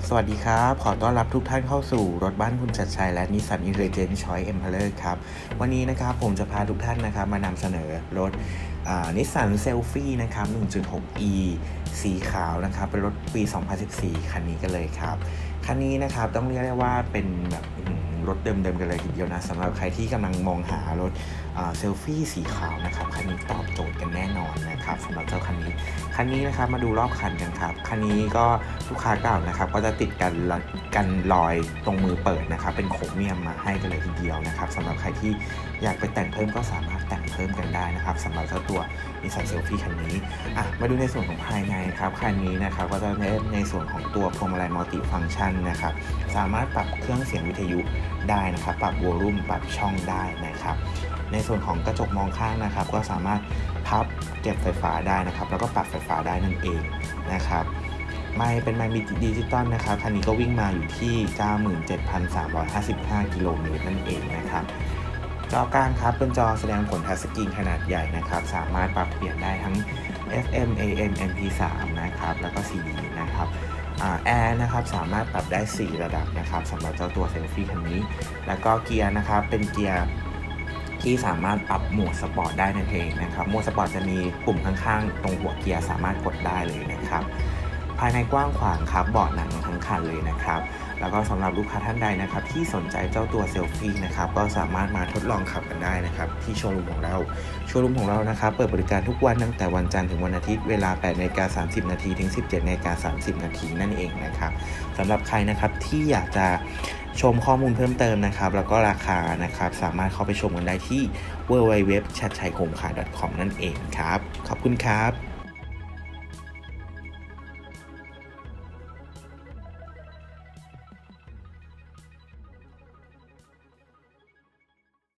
สวัสดีครับขอต้อนรับทุกท่านเข้าสู่รถบ้านคุณชัดชัยและ Nissan Intelligent Choice Emperor ครับวันนี้นะครับผมจะพาทุกท่านนะครับมานำเสนอรถNissan Selfie นะครับ 1.6e สีขาวนะครับเป็นรถปี 2014 คันนี้กันเลยครับคันนี้นะครับต้องเรียกได้ว่าเป็นแบบรถเดิมๆกันเลยทีเดียวนะสำหรับใครที่กำลังมองหารถเซลฟี่สีขาวนะครับคันนี้ตอบโจทย์กันแน่นอนนะครับสำหรับเจ้าคันนี้นะครับมาดูรอบคันกันครับคันนี้ก็ลูกค้าเก่านะครับก็จะติดกันรอยตรงมือเปิดนะครับเป็นโครเมียมมาให้กันเลยทีเดียวนะครับสำหรับใครที่อยากไปแต่งเพิ่มก็สามารถแต่งเพิ่มกันได้นะครับสำหรับเจ้าตัว Nissan Selfie คันนี้มาดูในส่วนของภายในครับคันนี้นะครับก็จะในส่วนของตัวพวงมาลัยมัลติฟังก์ชันนะครับสามารถปรับเครื่องเสียงวิทยุได้นะครับปรับวอลลุ่มปรับช่องได้นะครับในส่วนของกระจกมองข้างนะครับก็สามารถพับเก็บไฟฟ้าได้นะครับแล้วก็ปรับไฟฟ้าได้นั่นเองนะครับไม่เป็นไมค์ดิจิตอลนะครับคันนี้ก็วิ่งมาอยู่ที่ 97,355 กิโลเมตรนั่นเองนะครับจอกลางครับเป็นจอแสดงผลทัชสกรีนขนาดใหญ่นะครับสามารถปรับเปลี่ยนได้ทั้ง FM AM MP3 นะครับแล้วก็ CD นะครับแอร์นะครับสามารถปรับได้4ระดับนะครับสำหรับเจ้าตัวเซลฟี่คันนี้แล้วก็เกียร์นะครับเป็นเกียร์ที่สามารถปรับโหมดสปอร์ตได้นั่นเองนะครับโหมดสปอร์ตจะมีปุ่มข้างๆตรงหัวเกียร์สามารถกดได้เลยนะครับภายในกว้างขวางครับเบาะหนังทั้งคันเลยนะครับแล้วก็สำหรับลูกค้าท่านใดนะครับที่สนใจเจ้าตัวเซลฟี่นะครับก็สามารถมาทดลองขับกันได้นะครับที่โชว์รูมของเรานะครับเปิดบริการทุกวันตั้งแต่วันจันทร์ถึงวันอาทิตย์เวลา 8:30 นถึง 17:30 นนั่นเองนะครับสำหรับใครนะครับที่อยากจะชมข้อมูลเพิ่มเติมนะครับแล้วก็ราคานะครับสามารถเข้าไปชมกันได้ที่ www.chatchaihomcar.com นั่นเองครับขอบคุณครับ